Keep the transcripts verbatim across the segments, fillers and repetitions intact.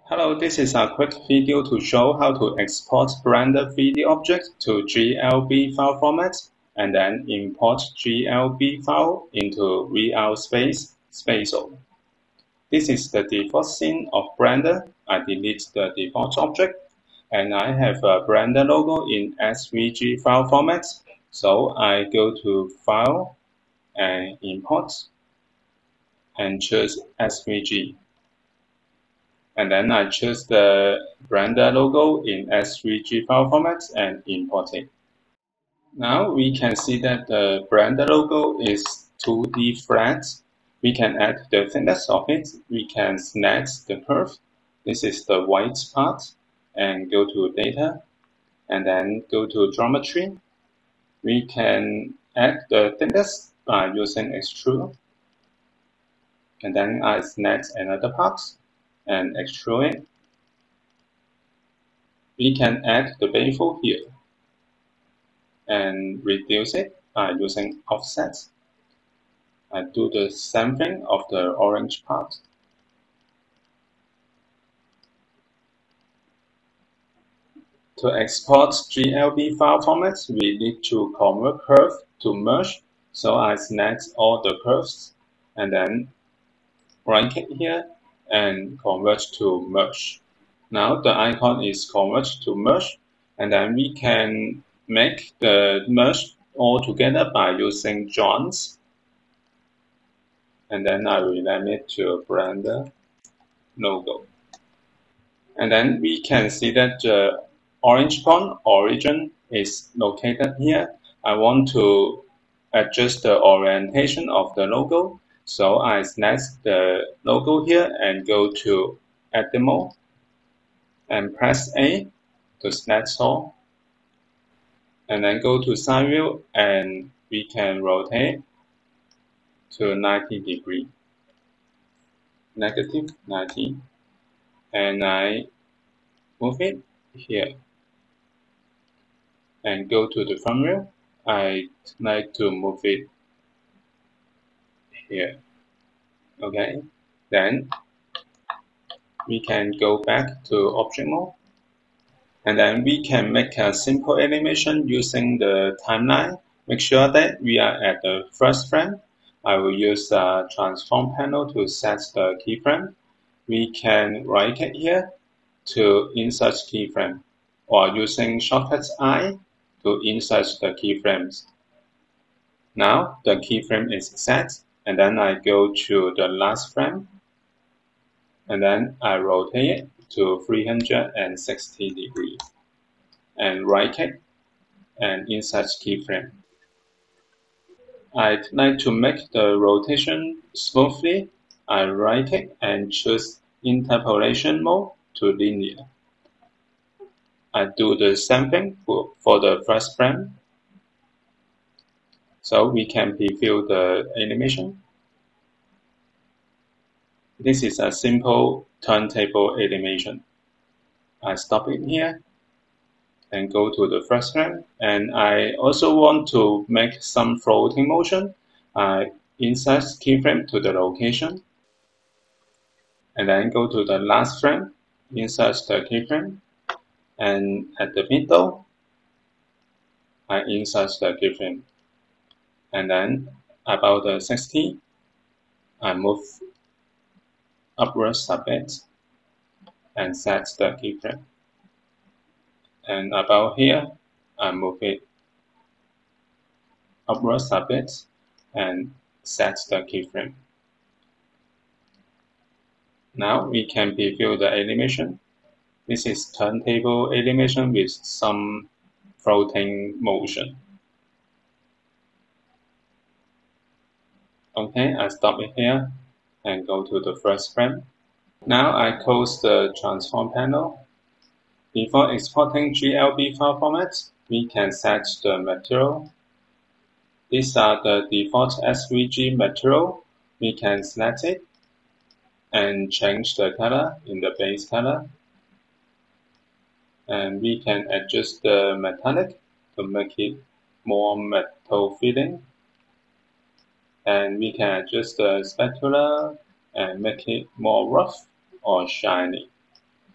Hello, this is a quick video to show how to export render three D object to G L B file format and then import G L B file into V R Space Spatial. This is the default scene of Blender. I delete the default object and I have a Blender logo in S V G file format. So I go to File and Import and choose S V G. And then I choose the Blender logo in S V G file format and import it. Now we can see that the Blender logo is two D flat. We can add the thickness of it. We can select the curve. This is the white part. And go to Data. And then go to Geometry. We can add the thickness by using Extrude. And then I select another part and extrude it. We can add the bevel here and reduce it by using offset. I do the same thing of the orange part. To export G L B file format, we need to convert curve to merge. So I select all the curves and then right click here and convert to merge. Now the icon is convert to merge, and then we can make the merge all together by using joins. And then I rename it to Blender logo. And then we can see that the orange point origin is located here. I want to adjust the orientation of the logo. So I select the logo here and go to Edit Mode and press A to select all. And then go to Side View and we can rotate to ninety degree, negative ninety. And I move it here and go to the front view. I like to move it here. Okay, then we can go back to object mode, and then we can make a simple animation using the timeline. Make sure that we are at the first frame. I will use the transform panel to set the keyframe. We can right click here to insert keyframe, or using shortcut I to insert the keyframes. Now the keyframe is set. And then I go to the last frame, and then I rotate it to three hundred sixty degrees, and right click and insert keyframe. I'd like to make the rotation smoothly. I right click and choose interpolation mode to linear. I do the same thing for, for the first frame. So we can preview the animation. This is a simple turntable animation. I stop it here and go to the first frame. And I also want to make some floating motion. I insert keyframe to the location. And then go to the last frame, insert the keyframe. And at the middle, I insert the keyframe. And then about the sixty, I move upwards a bit and set the keyframe. And about here, I move it upwards a bit and set the keyframe. Now we can preview the animation. This is turntable animation with some floating motion. Okay, I stop it here and go to the first frame. Now I close the transform panel. Before exporting G L B file formats, we can set the material. These are the default S V G material. We can select it and change the color in the base color. And we can adjust the metallic to make it more metal feeling. And we can adjust the specular and make it more rough or shiny.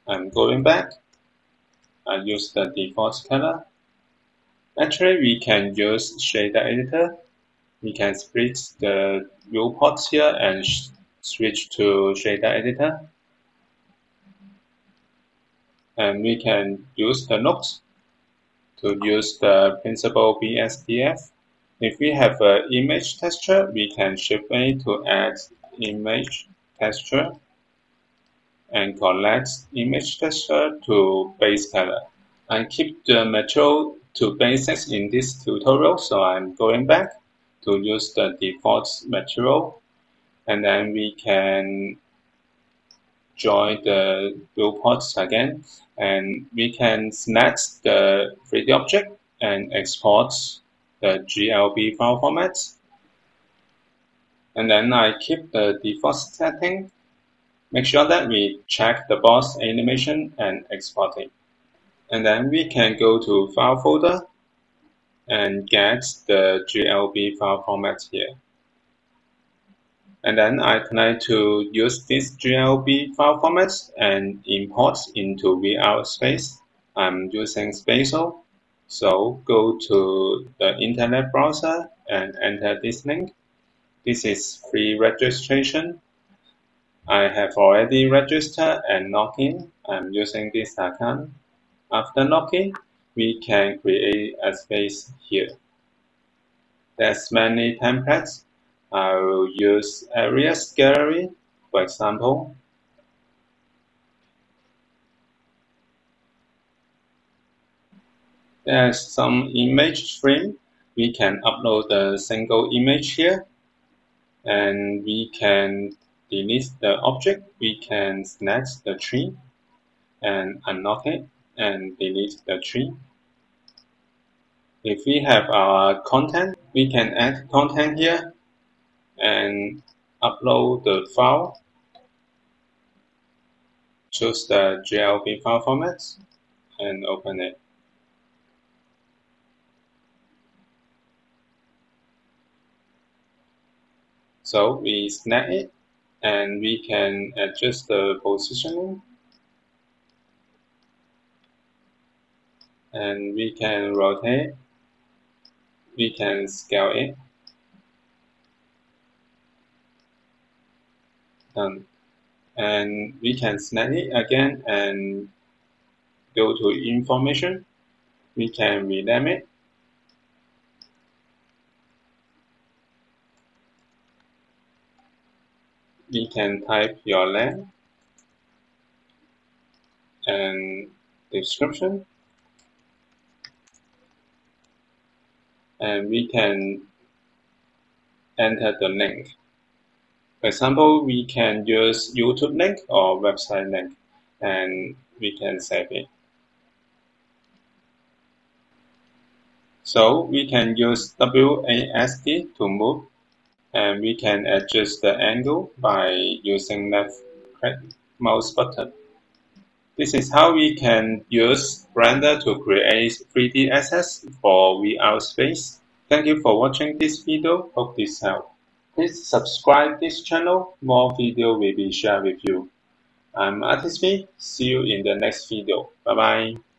I'm going back. I use the default color. Actually, we can use shader editor. We can split the viewports here and switch to shader editor. And we can use the nodes to use the principal B S D F. If we have an image texture, we can shift A to add image texture and collect image texture to base color. I keep the material to basics in this tutorial, so I'm going back to use the default material, and then we can join the viewports again, and we can select the three D object and export the G L B file format. And then I keep the default setting. Make sure that we check the boss animation and export it. And then we can go to file folder and get the G L B file format here. And then I plan to use this G L B file format and import into V R Space. I'm using Spatial. So go to the internet browser and enter this link. This is free registration. I have already registered and logged in. I'm using this account. After login, we can create a space here. There's many templates. I will use Areas Gallery, for example. There's some image stream. We can upload a single image here, and we can delete the object. We can select the tree and unlock it and delete the tree. If we have our content, we can add content here and upload the file. Choose the G L B file format and open it. So we select it and we can adjust the positioning. And we can rotate. We can scale it. Done. And we can select it again and go to information. We can rename it. We can type your name and description. And we can enter the link. For example, we can use YouTube link or website link, and we can save it. So we can use W A S D to move, and we can adjust the angle by using left click mouse button. This is how we can use Blender to create three D assets for V R Space. Thank you for watching this video. Hope this helped. Please subscribe this channel. More video will be shared with you. I'm Artist V. See you in the next video. Bye bye.